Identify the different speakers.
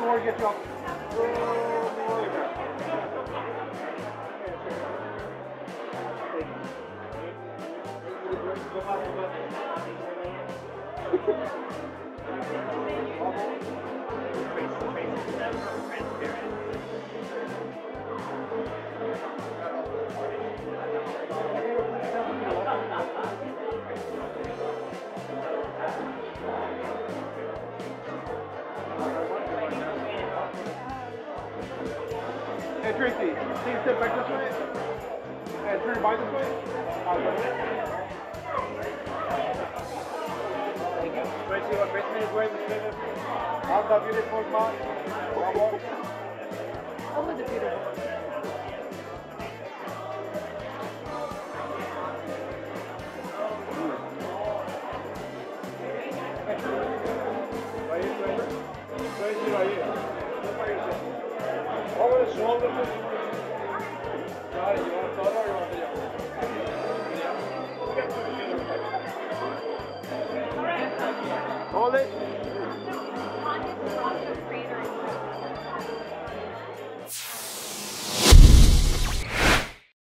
Speaker 1: more to get you off. Hey Tracy, can you step back this way? And turn your bike this way? Thank you. Tracy, what basement is where we live? How's that beautiful spot?
Speaker 2: Oh, the beautiful.
Speaker 1: Tracy, right here. Over the shoulder. Got it. You want a photo or you want a video? Hold it.